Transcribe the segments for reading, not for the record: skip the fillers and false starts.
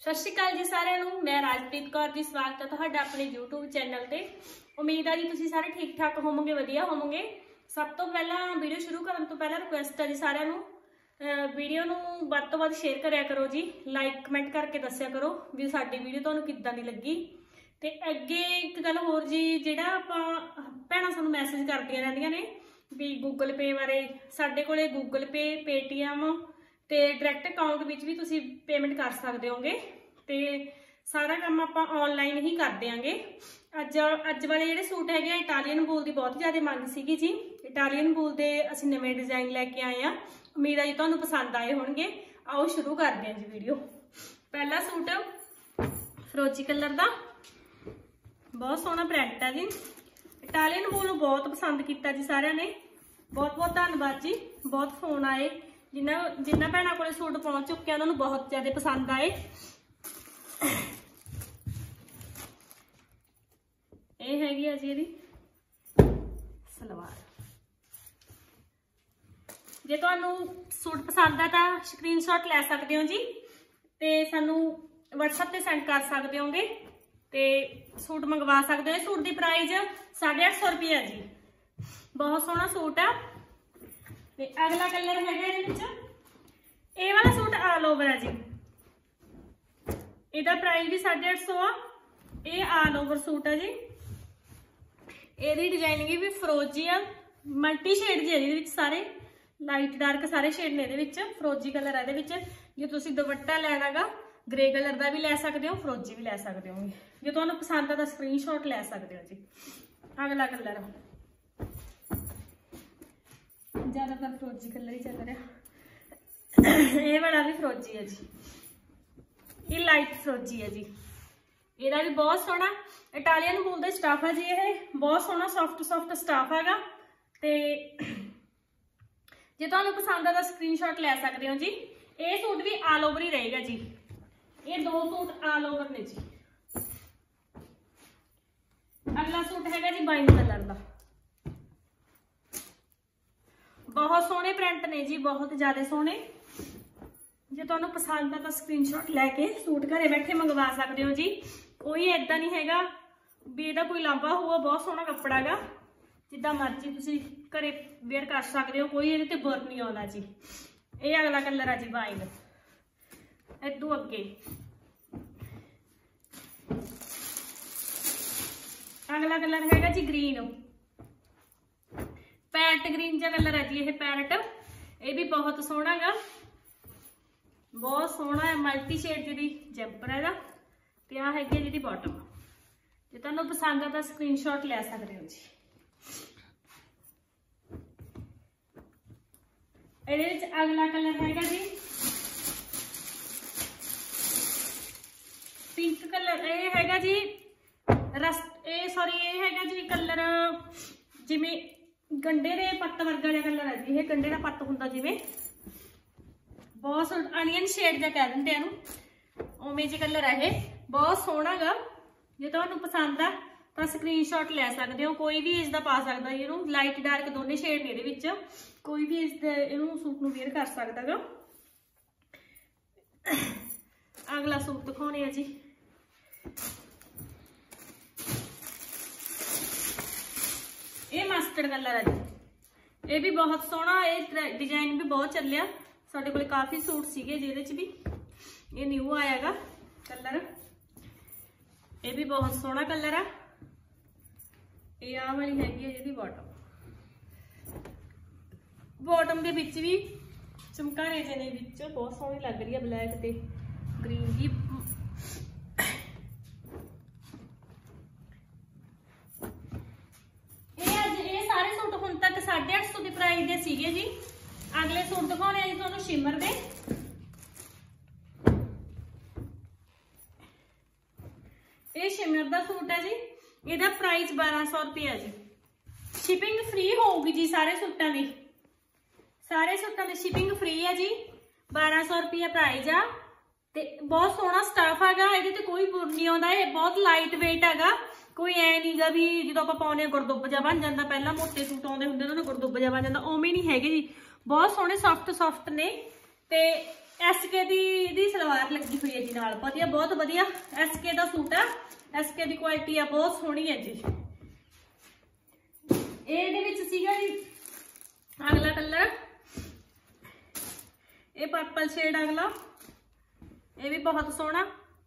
सत श्री अकाल जी सारिਆਂ ਨੂੰ मैं राजप्रीत कौर जी स्वागत है ਤੁਹਾਡਾ ਆਪਣੇ YouTube चैनल ਤੇ। उम्मीद है जी ਤੁਸੀਂ ਸਾਰੇ ठीक ठाक ਹੋਵੋਗੇ, ਵਧੀਆ ਹੋਵੋਗੇ। सब तो पहला वीडियो शुरू करने तो पहला रिक्वेस्ट है जी सारिਆਂ ਨੂੰ वीडियो ਨੂੰ ਵੱਧ ਤੋਂ ਵੱਧ शेयर ਕਰਿਆ ਕਰੋ जी, लाइक कमेंट करके दस्सिया करो भी साडी वीडियो ਤੁਹਾਨੂੰ ਕਿੱਦਾਂ ਦੀ ਲੱਗੀ। ਤੇ ਅੱਗੇ ਇੱਕ ਗੱਲ ਹੋਰ ਜੀ, ਜਿਹੜਾ ਆਪਾਂ ਭੈਣਾਂ ਸਾਨੂੰ ਮੈਸੇਜ ਕਰਦੀਆਂ ਰਹਿੰਦੀਆਂ ਨੇ ਵੀ ਗੂਗਲ पे ਬਾਰੇ, ਸਾਡੇ ਕੋਲੇ ਗੂਗਲ पे पेटीएम ਤੇ डायरैक्ट अकाउंट ਵਿੱਚ ਵੀ ਤੁਸੀਂ पेमेंट कर सकते होगे। तो सारा काम आप ऑनलाइन ही कर देंगे। अज वाले ਜਿਹੜੇ सूट है इटालियन वूल की बहुत ज़्यादा मंग सी जी। इटालियन वूल के असं नवे डिजाइन लैके आए हैं, उम्मीद है जी तुहानूं पसंद आए होंगे। आओ शुरू करते हैं जी वीडियो। पहला सूट फिरोजी कलर का, बहुत सोहना प्रिंट है जी। इटालियन वूल बहुत पसंद किया जी सारिਆਂ ने, बहुत बहुत धन्यवाद जी। बहुत फोन आए जिन्होंने भैनों को सूट पहुंच चुके हैं, उन्होंने बहुत ज़्यादा पसंद आए। ये हैगी है जी सलवार। जे तुहानू सूट पसंद है तो स्क्रीनशॉट ले सकते हो जी, ते सानू WhatsApp ते सेंड कर सकते होगे, ते सूट मंगवा सकते हो। सूट की प्राइस 850 रुपये जी। बहुत सोहना सूट है। ते अगला कलर है ये वाला सूट ऑल ओवर है जी। इसका प्राइस भी 850 आ। ये ऑल ओवर सूट है जी। ये डिजाइनिंग भी फिरोजी आ, मल्टी शेड जी है, सारे लाइट डार्क सारे शेड ने। फिरोजी कलर है। जो तुम दुपट्टा लेना गा ग्रे कलर का भी ले सकते हो, फिरोजी भी ले सकते हो। जो तुम्हें पसंद है तो स्क्रीनशॉट ले सकते हो जी। अगला कलर ज्यादातर फिरोजी कलर ही चल रहा। ये वाला भी फिरोजी है जी। ये लाइट फिरोजी है जी। ਇਹਦਾ भी बहुत सोहना इटालियन वूल का स्टाफ है जी। ये बहुत सोहना सॉफ्ट स्टाफ हैगा। तो जे तुहानूं पसंद है तो स्क्रीनशॉट ले सकते हो जी। ये सूट भी ऑल ओवर ही रहेगा जी। ये दो सूट ऑल ओवर ने जी। अगला सूट हैगा जी वाइन कलर का। बहुत सोहने प्रिंट ने जी, बहुत ज्यादा सोहने। जे तुहानूं पसंद है तो स्क्रीनशॉट लैके सूट घरे बैठे मंगवा सकते हो जी। कोई इदा नहीं हैगा भी इहदा कोई लांभा होगा। बहुत सोहना कपड़ा गा, जिद्दां मर्जी तुसीं घरे वेयर कर सकते हो, कोई इहदे ते बुर नहीं आउंदा जी। ये अगला कलर है जी वाइन। इदों अगे अगला कलर हैगा जी ग्रीन, पैरट ग्रीन जा कलर है जी। ये पैरट ये भी बहुत सोहना गा, बहुत सोहना है। मल्टी शेड जी जैंपर है। तो आ हैगी जी बॉटम। जो तुहानूं पसंद है तो स्क्रीनशॉट ले सकते हो जी। ये अगला कलर हैगा जी पिंक कलर। ये हैगा जी ये हैगा जी कलर जिवें गंढे के पत्त वर्गा जिहा कलर है जी। ये गंढे का पत्त हुंदा जिवें, बहुत अनियन शेड जा कह दिंदे इहनूं, उवें जी कलर है। ये बहुत सोहना गा। जे तुहानूं पसंद आ तो स्क्रीनशॉट ले सकते हो। कोई भी इसका पा सकता है। इहनूं लाइट डार्क दोनों शेड ने इहदे विच, कोई भी इहनूं सूट नूं वेयर कर सकदा गा। अगला सूट दिखाउने आ जी। ये मस्टर्ड कलर है जी। ये भी बहुत सोहना। ये डिजाइन भी बहुत चलिया, साडे कोल काफ़ी सूट सीगे जिहदे च भी ये न्यू आया गा कलर। ये भी बहुत सोहना कलर है। ये आ वाली हैगी है जी बॉटम। बॉटम के विच भी चमकाने जे ने विच बहुत सोहनी लग रही है, ब्लैक ते ग्रीन जी। ये सारे सूट हुण तक 850 की प्राइस दे सीगे जी। अगले सूट दिखाने जी तुहानूं शिमर दे। ये शिमर का सूट है जी। इसका प्राइस 1200 रुपया जी। शिपिंग फ्री होगी जी। सारे सूटों की शिपिंग फ्री है जी। 1200 रुपया प्राइस आ। ते बहुत सोहना स्टाफ हैगा। ये कोई बुर नहीं आता। ये बहुत लाइट वेट हैगा। कोई ऐ नहीं गा भी जो आप पाने गुरदुब जा बन जाता। पहला मोटे सूट आते होंगे उन्होंने गुरदुब जा बन जाता, उवें नहीं है जी। बहुत सोहने सॉफ्ट ने। ते SK ਦੀ ਸਲਵਾਰ ਲੱਗੀ ਹੋਈ ਹੈ ਜੀ ਨਾਲ, ਵਧੀਆ ਬਹੁਤ ਵਧੀਆ SK ਦਾ ਸੂਟ ਆ। SK ਦੀ ਕੁਆਲਿਟੀ ਆ ਬਹੁਤ ਸੋਹਣੀ ਹੈ ਜੀ। ਇਹਦੇ ਵਿੱਚ ਸੀਗਾ ਜੀ ਅਗਲਾ ਕਲਰ, ਇਹ ਪਰਪਲ ਸ਼ੇਡ ਅਗਲਾ, ਇਹ ਵੀ ਬਹੁਤ ਸੋਹਣਾ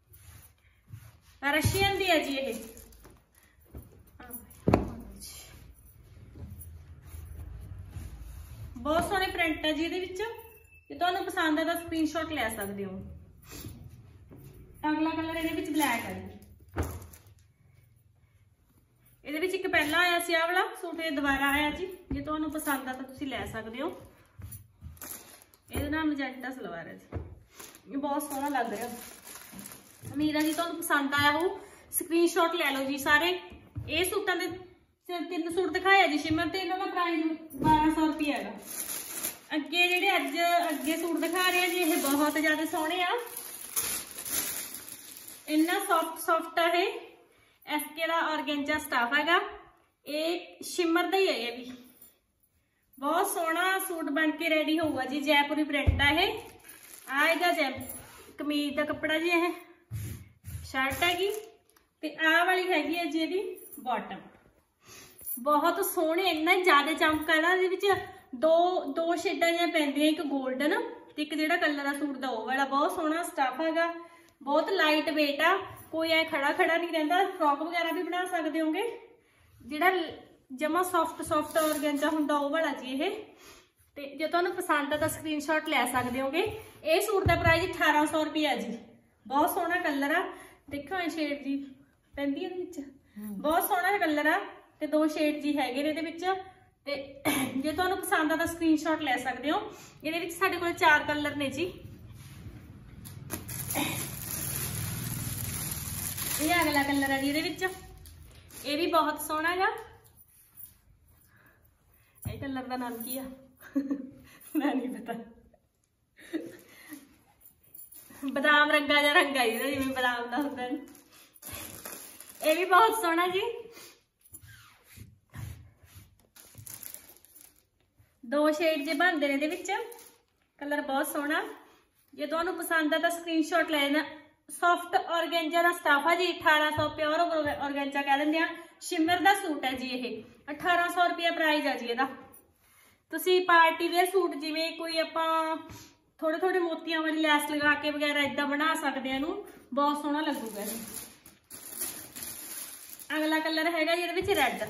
ਰਸ਼ੀਅਨ ਦੀ ਹੈ ਜੀ। ਇਹ ਬਹੁਤ ਸੋਹਣੇ ਪ੍ਰਿੰਟ ਹੈ ਜੀ ਇਹਦੇ ਵਿੱਚ। ਜੇ ਤੁਹਾਨੂੰ ਪਸੰਦ ਹੈ ਤਾਂ ਸਕਰੀਨਸ਼ਾਟ ਲੈ ਸਕਦੇ ਹੋ। ਅਗਲਾ ਕਲਰ ਇਹਦੇ ਵਿੱਚ ਬਲੈਕ ਹੈ ਜੀ। ਇਹਦੇ ਵਿੱਚ ਇੱਕ ਪਹਿਲਾਂ ਆਇਆ ਸੀ ਆਹ ਵਾਲਾ ਸੂਟ, ਇਹ ਦੁਬਾਰਾ ਆਇਆ ਜੀ। ਜੇ ਤੁਹਾਨੂੰ ਪਸੰਦ ਆ ਤਾਂ ਤੁਸੀਂ ਲੈ ਸਕਦੇ ਹੋ। ਇਹਦੇ ਨਾਲ ਮੈਜੈਂਟਾ ਸਲਵਾਰ ਹੈ ਜੀ, ਇਹ ਬਹੁਤ ਸੋਹਣਾ ਲੱਗ ਰਿਹਾ। ਉਮੀਦ ਹੈ ਜੀ ਤੁਹਾਨੂੰ ਪਸੰਦ ਆਇਆ ਹੋ। ਸਕਰੀਨਸ਼ਾਟ ਲੈ ਲਓ ਜੀ ਸਾਰੇ। ਇਹ ਸੂਟਾਂ ਦੇ 3 ਸੂਟ ਦਿਖਾਇਆ ਜੀ ਸ਼ਿਮਰ ਤੇ, ਇਹਨਾਂ ਦਾ ਪ੍ਰਾਈਸ 1200 ਰੁਪਏ ਹੈਗਾ। ਅੱਗੇ ਜਿਹੜੇ ਅੱਗੇ ਸੂਟ ਦਿਖਾ ਰਹੇ ਆ ਜੀ, ਇਹ ਬਹੁਤ ਜ਼ਿਆਦਾ ਸੋਹਣੇ ਆ। ਇੰਨਾ ਸੌਫਟ ਆ ਇਹ। SK ਦਾ ਔਰਗੈਂਜਾ ਸਟਾਫ ਹੈਗਾ, ਇਹ ਸ਼ਿਮਰ ਦਾ ਹੀ ਹੈ। ਇਹ ਵੀ ਬਹੁਤ ਸੋਹਣਾ ਸੂਟ ਬਣ ਕੇ ਰੈਡੀ ਹੋਊਗਾ ਜੀ। ਜੈਪੁਰੀ ਪ੍ਰਿੰਟ ਆ ਇਹ। ਆ ਇਹਦਾ ਕਮੀਜ਼ ਦਾ ਕੱਪੜਾ ਜੀ, ਇਹ ਸ਼ਰਟ ਹੈਗੀ ਤੇ ਆਹ ਵਾਲੀ ਹੈਗੀ ਹੈ ਜੀ ਇਹਦੀ ਬਾਟਮ। ਬਹੁਤ ਸੋਹਣੇ, ਇੰਨਾ ਜ਼ਿਆਦਾ ਚਮਕ ਹੈ ਨਾ ਇਹਦੇ ਵਿੱਚ। ਦੋ ਸ਼ੇਡਾਂ ਜਿਹੀਆਂ ਪੈਂਦੀਆਂ, ਇੱਕ 골ਡਨ ਤੇ ਇੱਕ ਜਿਹੜਾ ਕਲਰ ਆ ਸੂਟ ਦਾ ਉਹ ਵਾਲਾ। ਬਹੁਤ ਸੋਹਣਾ ਸਟਾਫ ਹੈਗਾ, ਬਹੁਤ ਲਾਈਟ ਵੇਟ ਆ। ਕੋਈ ਐ ਖੜਾ ਨਹੀਂ ਰਹਿੰਦਾ। ਫਰੋਕ ਵਗੈਰਾ ਵੀ ਬਣਾ ਸਕਦੇ ਹੋਗੇ। ਜਿਹੜਾ ਜਮਾ ਸੌਫਟ ਔਰਗੈਂਜਾ ਹੁੰਦਾ ਉਹ ਵਾਲਾ ਜੀ ਇਹ। ਤੇ ਜੇ ਤੁਹਾਨੂੰ ਪਸੰਦ ਆ ਤਾਂ ਸਕਰੀਨਸ਼ਾਟ ਲੈ ਸਕਦੇ ਹੋਗੇ। ਇਹ ਸੂਟ ਦਾ ਪ੍ਰਾਈਸ 1800 ਰੁਪਏ ਜੀ। ਬਹੁਤ ਸੋਹਣਾ ਕਲਰ ਆ, ਦੇਖੋ ਇਹ ਸ਼ੇਡ ਜੀ ਪੈਂਦੀ ਇਹਦੇ ਵਿੱਚ। ਬਹੁਤ ਸੋਹਣਾ ਕਲਰ ਆ ਤੇ 2 ਸ਼ੇਡ ਜੀ ਹੈਗੇ ਨੇ ਇਹਦੇ ਵਿੱਚ। ਤੇ ਜੇ ਤੁਹਾਨੂੰ ਪਸੰਦ ਆ ਤਾਂ ਸਕਰੀਨਸ਼ਾਟ ਲੈ ਸਕਦੇ ਹੋ। ਇਹਦੇ ਵਿੱਚ ਸਾਡੇ ਕੋਲ 4 ਕਲਰ ਨੇ ਜੀ। ਇਹ ਅਗਲਾ ਕਲਰ ਹੈ ਜੀ ਇਹਦੇ ਵਿੱਚ, ਇਹ ਵੀ ਬਹੁਤ ਸੋਹਣਾ ਹੈਗਾ। ਇਹ ਕਲਰ ਦਾ ਨਾਮ ਕੀ ਆ ਮੈਂ ਨਹੀਂ ਪਤਾ। ਬਦਾਮ ਰੰਗਾ ਜਿਹਾ ਰੰਗ ਆ ਇਹਦਾ, ਜਿਵੇਂ ਬਦਾਮ ਦਾ ਹੁੰਦਾ। ਇਹ ਵੀ ਬਹੁਤ ਸੋਹਣਾ ਜੀ। 2 ਸ਼ੇਡ ਜੇ ਬਣਦੇ ਨੇ ਇਹਦੇ ਵਿੱਚ। ਕਲਰ ਬਹੁਤ ਸੋਹਣਾ। ਜੇ ਤੁਹਾਨੂੰ ਪਸੰਦ ਆ ਤਾਂ ਸਕਰੀਨਸ਼ਾਟ ਲੈ ਲੈਣਾ। ਸੌਫਟ ਔਰਗੈਂਜਾ ਦਾ ਸਟਾਫ ਆ ਜੀ। 1800 ਪਿਓਰ ਔਰਗੈਂਜਾ ਕਹਿ ਦਿੰਦੇ ਆ। ਸ਼ਿਮਰ ਦਾ ਸੂਟ ਹੈ ਜੀ ਇਹ। 1800 ਰੁਪਏ ਪ੍ਰਾਈਸ ਆ ਜੀ ਇਹਦਾ। ਤੁਸੀਂ ਪਾਰਟੀ ਵੇਅਰ ਸੂਟ ਜਿਵੇਂ ਕੋਈ ਆਪਾਂ ਥੋੜੇ ਮੋਤੀਆਂ ਵਾਲੀ ਲੈਸ ਲਗਾ ਕੇ ਵਗੈਰਾ ਇਦਾਂ ਬਣਾ ਸਕਦੇ ਆ ਇਹਨੂੰ, ਬਹੁਤ ਸੋਹਣਾ ਲੱਗੂਗਾ ਇਹ। ਅਗਲਾ ਕਲਰ ਹੈਗਾ ਜੀ ਇਹਦੇ ਵਿੱਚ ਰੈੱਡ।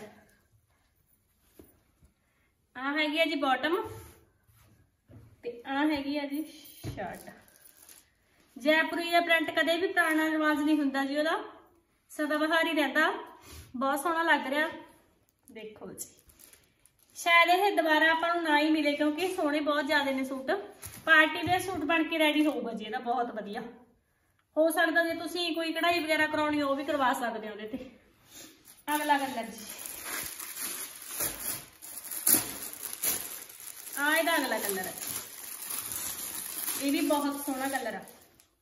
ਆ ਹੈਗੀ ਆ ਜੀ ਬਾਟਮ ਤੇ ਆ ਹੈਗੀ ਆ ਜੀ ਸ਼ਰਟ। ਜੈਪੁਰੀ ਦਾ ਪ੍ਰਿੰਟ ਕਦੇ ਵੀ ਪੁਰਾਣਾ ਰਿਵਾਜ ਨਹੀਂ ਹੁੰਦਾ ਜੀ, ਉਹਦਾ ਸਦਾਬਹਾਰ ਹੀ ਰਹਿੰਦਾ। ਬਹੁਤ ਸੋਹਣਾ ਲੱਗ ਰਿਹਾ, ਦੇਖੋ ਜੀ। ਸ਼ਾਇਦ ਇਹ ਦੁਬਾਰਾ ਆਪਾਂ ਨੂੰ ਨਾ ਹੀ ਮਿਲੇ, ਕਿਉਂਕਿ ਸੋਹਣੇ ਬਹੁਤ ਜ਼ਿਆਦਾ ਨੇ ਸੂਟ। ਪਾਰਟੀ ਵੇਅਰ ਸੂਟ ਬਣ ਕੇ ਰੈਡੀ ਹੋਊਗਾ ਜੀ ਇਹਦਾ, ਬਹੁਤ ਵਧੀਆ। ਹੋ ਸਕਦਾ ਜੇ ਤੁਸੀਂ ਕੋਈ ਕਢਾਈ ਵਗੈਰਾ ਕਰਾਉਣੀ ਉਹ ਵੀ ਕਰਵਾ ਸਕਦੇ ਹੋ ਉਹਦੇ ਤੇ। ਅਗਲਾ ਕਲਰ ਜੀ, ਆ ਇਹਦਾ ਅਗਲਾ ਕਲਰ ਹੈ। ਇਹ ਵੀ ਬਹੁਤ ਸੋਹਣਾ ਕਲਰ ਆ।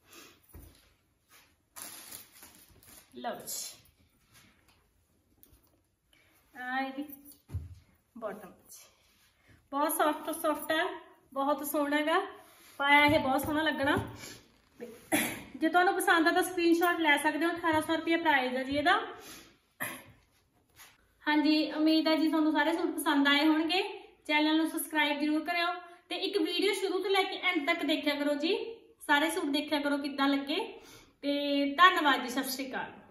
ਲਓ ਜੀ, ਆ ਇਹਦੀ ਬਾਟਮ ਬਹੁਤ ਸੌਫਟ ਹੈ, ਬਹੁਤ ਸੋਹਣਾ ਹੈਗਾ। ਪਾਇਆ ਇਹ ਬਹੁਤ ਸੋਹਣਾ ਲੱਗਣਾ। ਜੇ ਤੁਹਾਨੂੰ ਪਸੰਦ ਆ ਤਾਂ ਸਕਰੀਨਸ਼ਾਟ ਲੈ ਸਕਦੇ ਹੋ। 1800 ਰੁਪਏ ਪ੍ਰਾਈਸ ਹੈ ਜੀ ਇਹਦਾ। ਹਾਂਜੀ, ਉਮੀਦ ਹੈ ਜੀ ਤੁਹਾਨੂੰ ਸਾਰੇ ਸੂਟ ਪਸੰਦ ਆਏ ਹੋਣਗੇ। ਚੈਨਲ ਨੂੰ ਸਬਸਕ੍ਰਾਈਬ ਜ਼ਰੂਰ ਕਰਿਓ ਤੇ ਇੱਕ ਵੀਡੀਓ ਸ਼ੁਰੂ ਤੋਂ ਲੈ ਕੇ ਐਂਡ ਤੱਕ ਦੇਖਿਆ ਕਰੋ ਜੀ। ਸਾਰੇ ਸੂਟ ਦੇਖਿਆ ਕਰੋ ਕਿੱਦਾਂ ਲੱਗੇ। ਤੇ ਧੰਨਵਾਦ ਜੀ, ਸਤਿ ਸ਼੍ਰੀ ਅਕਾਲ।